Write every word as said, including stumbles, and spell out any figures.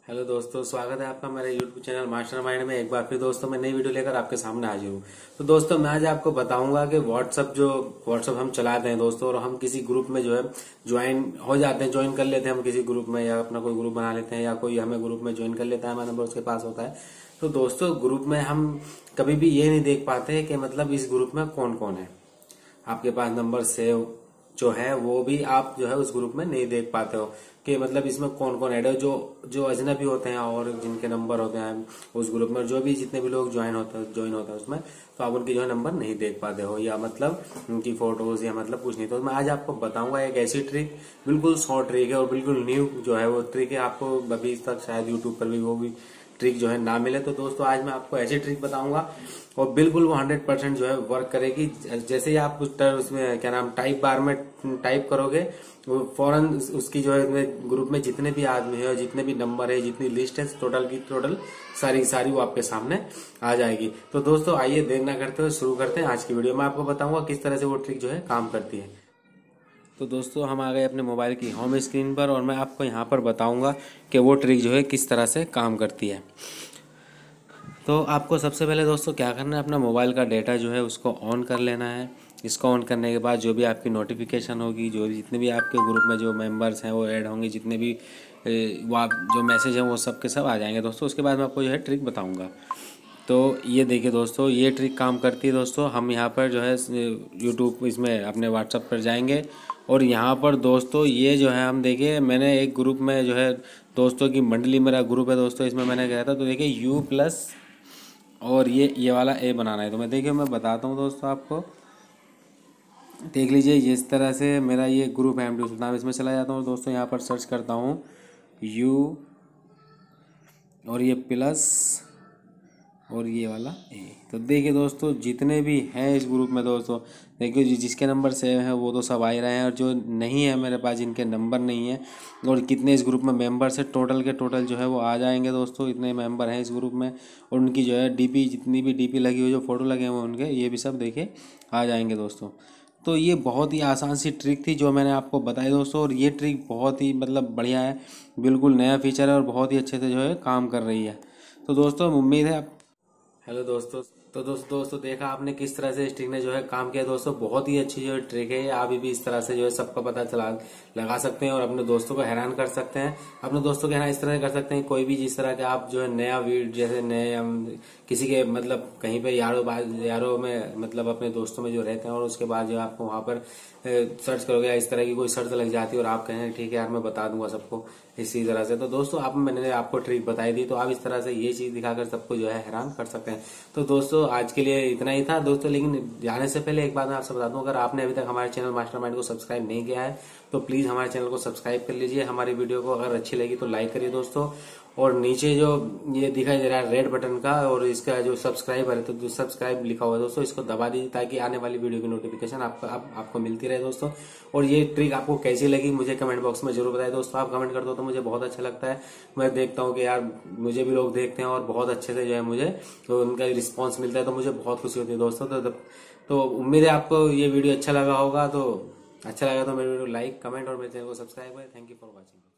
Hello दोस्तों, स्वागत है आपका मेरे यूट्यूब चैनल मास्टरमाइंड में। एक बार फिर दोस्तों मैं नई वीडियो लेकर आपके सामने हाजिर हूँ। तो दोस्तों मैं आज आपको बताऊंगा कि व्हाट्सअप जो व्हाट्सअप हम चलाते हैं दोस्तों, और हम किसी ग्रुप में जो है ज्वाइन हो जाते हैं, ज्वाइन कर लेते हैं हम किसी ग्रुप में, या अपना कोई ग्रुप बना लेते हैं, या कोई हमें ग्रुप में ज्वाइन कर लेता है, हमारा नंबर उसके पास होता है। तो दोस्तों ग्रुप में हम कभी भी ये नहीं देख पाते कि मतलब इस ग्रुप में कौन कौन है। आपके पास नंबर सेव जो है वो भी आप जो है उस ग्रुप में नहीं देख पाते हो कि मतलब इसमें कौन कौन ऐड है। जो जो अजनबी होते हैं और जिनके नंबर होते हैं उस ग्रुप में, जो भी जितने भी लोग ज्वाइन होते हैं ज्वाइन होते हैं उसमें, तो आप उनके जो है नंबर नहीं देख पाते हो, या मतलब उनकी फोटोज या मतलब कुछ नहीं। तो मैं आज आपको बताऊंगा एक ऐसी ट्रिक, बिल्कुल शॉर्ट ट्रिक है और बिल्कुल न्यू जो है वो ट्रिक है। आपको अभी तक शायद यूट्यूब पर भी वो भी ट्रिक जो है ना मिले। तो दोस्तों आज मैं आपको ऐसी ट्रिक बताऊंगा और बिल्कुल वो हंड्रेड परसेंट जो है वर्क करेगी। जैसे ही आप उसमें क्या नाम टाइप बार में टाइप करोगे, वो फौरन उसकी जो है ग्रुप में जितने भी आदमी है और जितने भी नंबर है, जितनी लिस्ट है, टोटल की टोटल सारी सारी वो आपके सामने आ जाएगी। तो दोस्तों आइए देर ना करते हुए शुरू करते हैं आज की वीडियो में। आपको बताऊंगा किस तरह से वो ट्रिक जो है काम करती है। तो दोस्तों हम आ गए अपने मोबाइल की होम स्क्रीन पर, और मैं आपको यहाँ पर बताऊंगा कि वो ट्रिक जो है किस तरह से काम करती है। तो आपको सबसे पहले दोस्तों क्या करना है, अपना मोबाइल का डेटा जो है उसको ऑन कर लेना है। इसको ऑन करने के बाद जो भी आपकी नोटिफिकेशन होगी, जो जितने भी आपके ग्रुप में जो मेंबर्स हैं वो ऐड होंगे, जितने भी वो आप जो मैसेज हैं वो सब के सब आ जाएंगे दोस्तों। उसके बाद मैं आपको जो है ट्रिक बताऊंगा। तो ये देखिए दोस्तों, ये ट्रिक काम करती है दोस्तों। हम यहाँ पर जो है यूट्यूब इसमें अपने व्हाट्सएप पर जाएंगे, और यहाँ पर दोस्तों ये जो है हम देखिए, मैंने एक ग्रुप में जो है दोस्तों की मंडली मेरा ग्रुप है दोस्तों, इसमें मैंने गया था। तो देखिए यू प्लस और ये ये वाला ए बनाना है। तो मैं देखिए मैं बताता हूँ दोस्तों आपको, देख लीजिए जिस तरह से मेरा ये ग्रुप है एमडी सुल्तान, इसमें चला जाता हूँ दोस्तों। यहाँ पर सर्च करता हूँ यू और ये प्लस और ये वाला ए। तो देखिए दोस्तों जितने भी हैं इस ग्रुप में दोस्तों, देखिए जिसके नंबर सेव हैं वो तो सब आ ही रहे हैं, और जो नहीं है मेरे पास, जिनके नंबर नहीं है, और कितने इस ग्रुप में मेंबर्स है, टोटल के टोटल जो है वो आ जाएंगे दोस्तों। इतने मेंबर हैं इस ग्रुप में, और उनकी जो है डीपी, जितनी भी डीपी लगी हुई, जो फोटो लगे हुए उनके, ये भी सब देखिए आ जाएंगे दोस्तों। तो ये बहुत ही आसान सी ट्रिक थी जो मैंने आपको बताई दोस्तों, और ये ट्रिक बहुत ही मतलब बढ़िया है, बिल्कुल नया फीचर है और बहुत ही अच्छे से जो है काम कर रही है। तो दोस्तों उम्मीद है आप हेलो दोस्तों, तो दोस्तों दोस्तों देखा आपने किस तरह से इस ट्रिक ने जो है काम किया दोस्तों। बहुत ही अच्छी जो है ट्रिक है, आप भी इस तरह से जो है सबका पता चला लगा सकते हैं और अपने दोस्तों को हैरान कर सकते हैं। अपने दोस्तों को हैरान इस तरह से कर सकते हैं, कोई भी जिस तरह के आप जो है नया वीडियो, जैसे नए हम किसी के मतलब कहीं पे यारों यारों में मतलब अपने दोस्तों में जो रहते हैं, और उसके बाद जो आपको वहां पर सर्च करोगे, इस तरह की कोई सर्च लग जाती है और आप कहें ठीक है यार मैं बता दूंगा सबको इसी तरह से। तो दोस्तों आप मैंने आपको ट्रिक बताई दी, तो आप इस तरह से ये चीज दिखाकर सबको जो है हैरान कर सकते हैं। तो दोस्तों आज के लिए इतना ही था दोस्तों, लेकिन जाने से पहले एक बात मैं आपसे बता दूं, अगर आपने अभी तक हमारे चैनल मास्टरमाइंड को सब्सक्राइब नहीं किया है तो प्लीज हमारे चैनल को सब्सक्राइब कर लीजिए। हमारी वीडियो को अगर अच्छी लगी तो लाइक करिए दोस्तों, और नीचे जो ये दिखाई दे रहा है रेड बटन का, और इसका जो सब्सक्राइब है, तो जो सब्सक्राइब लिखा हुआ है दोस्तों, इसको दबा दीजिए ताकि आने वाली वीडियो की नोटिफिकेशन आपको आप, आपको मिलती रहे दोस्तों। और ये ट्रिक आपको कैसी लगी मुझे कमेंट बॉक्स में जरूर बताएं दोस्तों। आप कमेंट कर दो तो मुझे बहुत अच्छा लगता है। मैं देखता हूँ कि यार मुझे भी लोग देखते हैं और बहुत अच्छे से जो है मुझे तो उनका रिस्पॉन्स मिलता है, तो मुझे बहुत खुशी होती है दोस्तों। तो तो उम्मीद है आपको ये वीडियो अच्छा लगा होगा। तो अच्छा लगा तो मेरे वीडियो लाइक, कमेंट और मेरे चैनल को सब्सक्राइब करें। Thank you for watching.